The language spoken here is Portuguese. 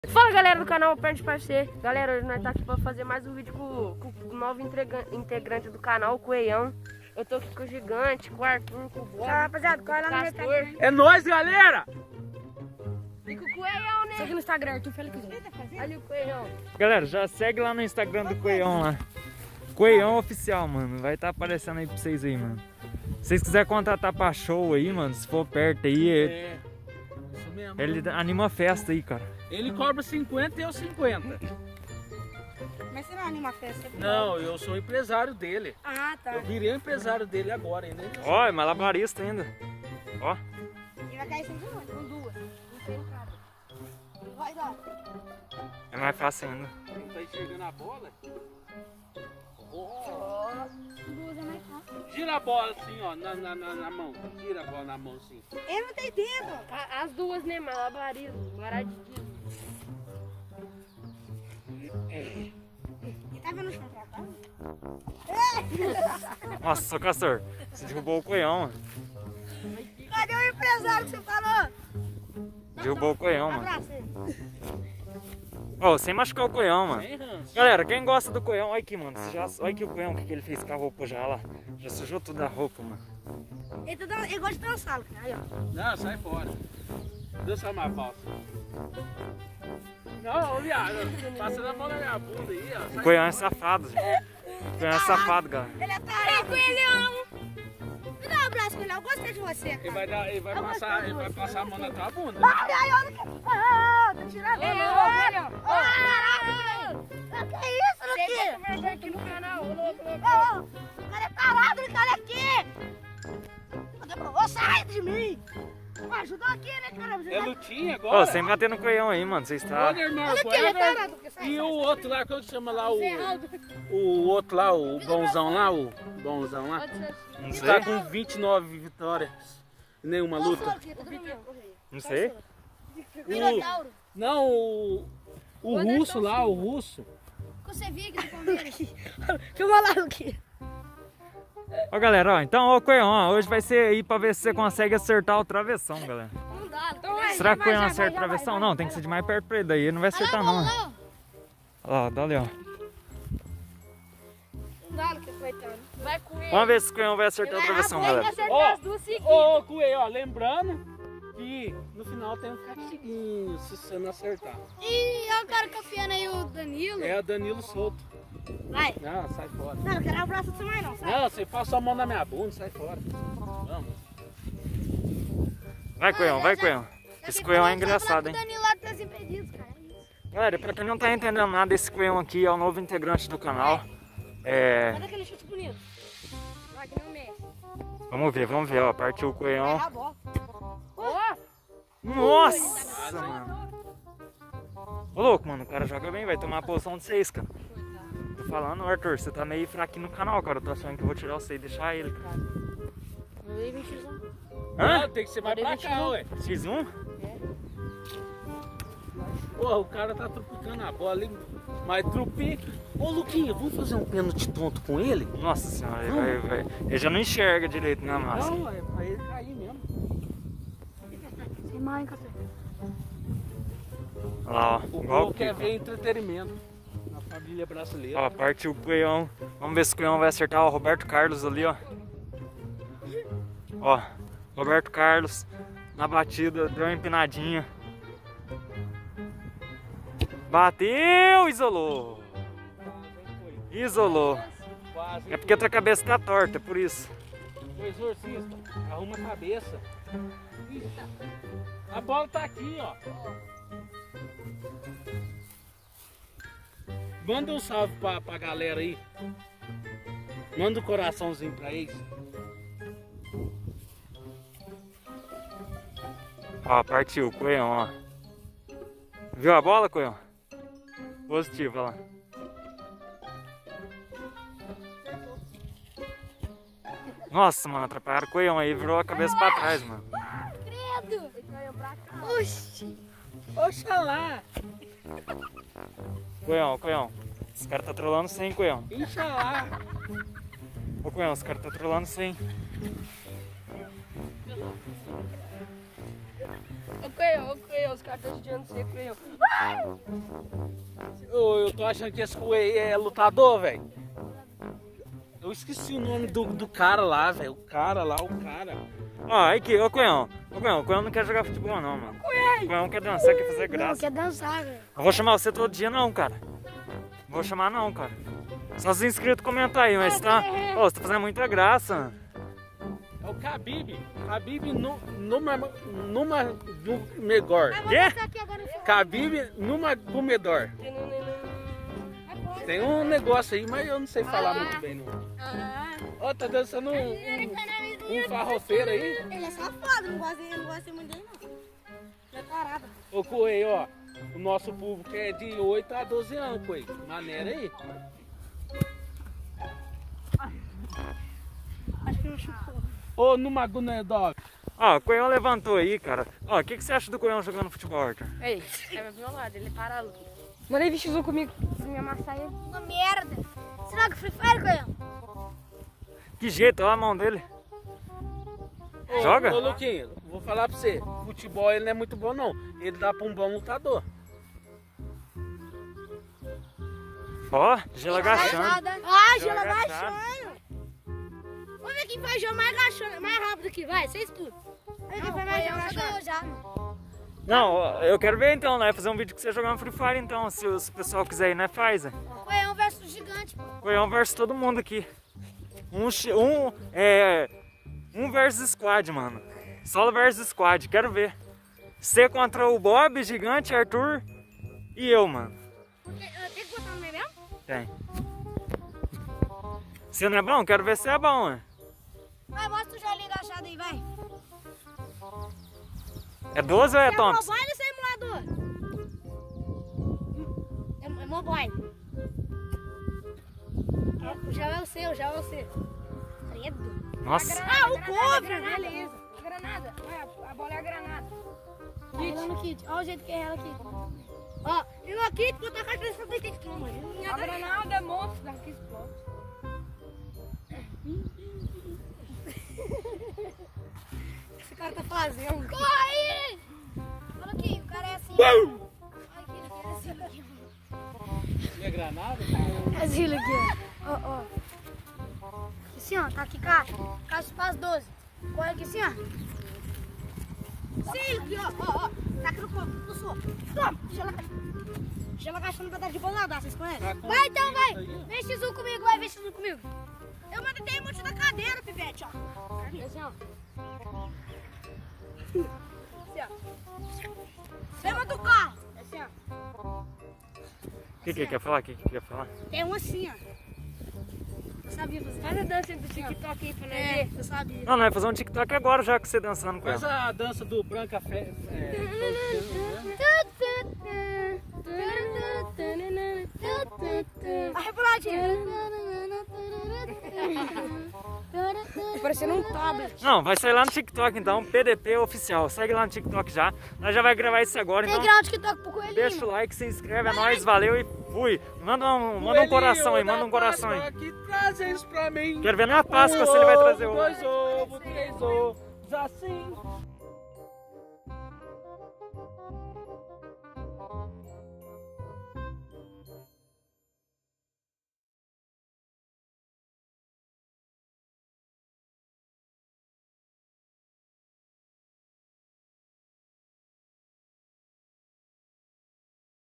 Fala galera do canal Perde Parceiro. Galera, hoje nós tá aqui pra fazer mais um vídeo com o novo integrante do canal, o Coelhão. Eu tô aqui com o Gigante, com o Arthur, com o Bob. Rapaziada, corre lá no meu Instagram. É nóis, galera! E com o Coelhão, né? Segue no Instagram, Arthur Felipe. Ali o Coelhão. Galera, já segue lá no Instagram do Coelhão lá. Coelhão Oficial, mano. Vai estar aparecendo aí pra vocês aí, mano. Se vocês quiserem contratar pra show aí, mano, se for perto aí, Isso mesmo. ele anima a festa aí, cara. Ele cobra 50 e eu 50. Mas você não anima a festa? Não, eu sou empresário dele. Ah, tá. Eu virei empresário dele agora ainda. Ó, é malabarista ainda. Ó. Ele vai cair sem duas. Com duas. Não tem cara. Vai dar. É mais fácil ainda. Ele tá enxergando a bola. Duas é mais fácil. Gira a bola assim, ó, na mão. Gira a bola na mão assim. Ele não tem dedo. As duas, né? Malabarismo, maradismo. Ele tá vendo o chão pra cá? Nossa, seu Castor, você derrubou o Coelhão, mano. Cadê o empresário que você falou? Derrubou o Coelhão, mano. Abraça ele. Ó, sem machucar o Coelhão, mano. Sem ranço. Galera, quem gosta do Coelhão, olha aqui, mano. Olha aqui o Coelhão, o que ele fez com a roupa já lá. Já sujou tudo a roupa, mano. Ele gosta de dançar, cara. Aí, ó. Não, sai fora. Dança mais falsa. Não, viado. Passando a mão na minha bunda aí, ó. O Coelhão é safado, gente. O Coelhão é safado, galera. Ele é tarado. Coelhão. Me dá um abraço, Coelhão. Eu gostei de você, cara. Ele vai passar a mão na tua bunda. Ai, ai, olha que... Ah, tá tirando. Coelhão. Que isso, Luquinha? Você vai aqui no canal, ô louco. O cara é tarado, Luquinha, olha aqui. Ô, sai de mim. Pô, ajudou aqui, né, cara? É lutinha Ô, agora. sem bater no Coelhão aí, mano. Vocês estão... Olha, irmão, Olha aqui, ele é tarado. E o outro lá, como chama lá, o outro lá, o bonzão lá, Não sei. tá com 29 vitórias, nenhuma luta. Não sei. Não, o russo lá, o russo. Você viu aqui do Palmeiras. Filma lá, Luquinha. Ó, galera, ó. Então, ó, Coelhão, ó, hoje vai ser aí pra ver se você consegue acertar o travessão, galera. Não dá, Será que o Coelhão acerta o travessão? Não, tem que ser de mais perto pra ele, daí ele não vai acertar, não. Olha lá, dá ali, ó. Não dá, Luquinha, coitado. Vai com ele. Vamos ver se o Coelhão vai acertar o travessão, galera. Acertar as duas seguidas. Ô, Cuê, ó, lembrando que no final tem um castiguinho se você não acertar. Ih, olha o cara confiando aí, o Danilo. É o Danilo solto. Vai. Não, sai fora. Não, não quero abraço você mais não, sai. Não, você passa a mão na minha bunda, sai fora. Vamos. Vai, Coelhão, vai, Coelhão. Esse Coelhão é engraçado, hein? O Danilo lá tá impedidos, cara. Galera, pra quem não tá entendendo nada, esse Coelhão aqui é o novo integrante do canal. É... Olha aquele chute bonito. Vai que não mexe. Vamos ver, ó. Partiu o Coelhão. Erra a bola. Ó, Nossa, mano. Ô, louco, mano, o cara joga bem, vai tomar a posição de 6, cara. Tô falando, Arthur, você tá meio fraquinho no canal, cara. Eu tô achando que eu vou tirar você e deixar ele, cara. eu dei 20 anos. Hã? Não, tem que ser mais pra cá, ué. X1? Porra, o cara tá trupicando a bola ali, mas trupica. Ô, Luquinha, vamos fazer um pênalti tonto com ele? Nossa senhora, ele vai. Ele já não enxerga direito na massa. Não, é pra ele cair mesmo. Sem mãe, café. Olha lá, ó. O Igual povo o quer Kiko. ver entretenimento na família brasileira. Ó, partiu o Coelhão. Vamos ver se o Coelhão vai acertar o Roberto Carlos ali, ó. Ó, Roberto Carlos na batida, deu uma empinadinha. Bateu, isolou. Isolou. Quase. É porque a tua cabeça tá torta, é por isso. O exorcista, arruma a cabeça. A bola tá aqui, ó. Manda um salve pra galera aí. Manda um coraçãozinho pra eles. Ó, partiu o Coelhão, ó. Viu a bola, Coelhão? Positivo, olha lá. Nossa, mano, atrapalharam o Coelhão aí, virou a cabeça pra trás, mano. Credo. Oxi. Oxalá. Coelhão. Esse cara tá trolando sem, Coelhão. Inxalá. Ô, Coelhão, esse cara tá trolando sem. Ô, Coelhão, os caras estão judiando você, Coelhão. Eu tô achando que esse coelho é lutador, velho. Eu esqueci o nome do cara lá, velho. O cara. Ó, aqui, ô Coelhão. O Coelhão não quer jogar futebol não, mano. O Coelhão quer dançar, quer fazer Não, graça. quer dançar, velho. Eu vou chamar você todo dia não, cara. Não vou chamar não, cara. Só os inscritos comentar aí, mas tá... Ô, você tá fazendo muita graça, mano. É o Khabib. Khabib numa Megor. Quê? Khabib numa Gumedor. Tem um negócio aí, mas eu não sei falar muito bem não. Ó, tá dançando um farrofeiro aí. Ele é safado, não gosta muito dele, não. Ele é tarado. Ô, Coelho, ó. O nosso público é de 8 a 12 anos, Coelho. Maneira aí. Acho que não chupou. Ô, numa Gumedor. Ó, o Coelhão levantou aí, cara. Ó, o que você acha do Coelhão jogando futebol, Arthur? Ei, é do meu lado, ele é parado. Manda aí X1 comigo, pra me amassar ele. Uma merda. Você joga Free Fire, Coelhão? Que jeito, olha a mão dele. Ô, Joga? Ô, Luquinha, vou falar pra você. Futebol ele não é muito bom, não. Ele dá pra um bom lutador. Ó, gelo agachando. Ah, Gelo gelo agachado. agachando. Vamos ver quem faz gelo mais agachando, mais rápido aqui, vai, vocês tudo. Vamos ver quem faz mais gelo agachando. Já. Não, ó, eu quero ver então, né? Fazer um vídeo com você jogando Free Fire então, se o pessoal quiser ir, né? Faz. Coelhão versus gigante, pô. Coelhão versus todo mundo aqui. Um versus squad, mano. Solo versus squad, quero ver. Você contra o Bob, Gigante, Arthur e eu, mano. Tem que botar no meio mesmo? Tem. Você não é bom? Quero ver se é bom, né? Vai, mostra o joelhinho agachado aí, vai. É 12 ou é É Thompson? mobile ou é emulador? É mobile. Já é o seu, já é o seu. Credo. Nossa. Ah, o cover, Beleza. A granada. A bola é a granada. Ela no kit, olha o jeito que é ela aqui. Ó, e no kit, botar a carteira pra ter que toma. A granada é monstro daqui explode. Esse cara tá fazendo. Corre! Olha aqui, o cara é assim. Olha aqui, ele é assim aqui. E a granada? É assim aqui, ó. Ó. Assim, ó, tá aqui, caixa. Caixa espaço 12. Corre aqui assim, ó. Sim, aqui, ó. Tá aqui no corpo, no soco. Toma, gelo agachando pra dar de bolada, vocês conhecem? Vai então, vai. Vem X1 comigo, vai, vem X1 comigo. Eu mandei emote da cadeira, pivete, ó. Assim, ó. Cima do carro. Assim, ó. O que quer falar? O que quer falar? Tem um assim, ó. Eu sabia fazer. Faz a dança do TikTok aí pra nós É, ver. eu sabia. Não, vai fazer um TikTok agora já que você dançando com Faz ela. a dança do Branca Fé. A reboladinha. Tá parecendo um tablet. Não, vai sair lá no TikTok então, PDP oficial. Segue lá no TikTok já. Nós já vai gravar isso agora, Tem então. grau de TikTok pro coelhinho. Deixa o like, se inscreve, é nóis, valeu e fui. Manda um coração aí, manda um coração aí. Aqui, traz isso pra mim. Quero ver na Páscoa se ele vai trazer o... 2 ovos, 3 ovos, assim.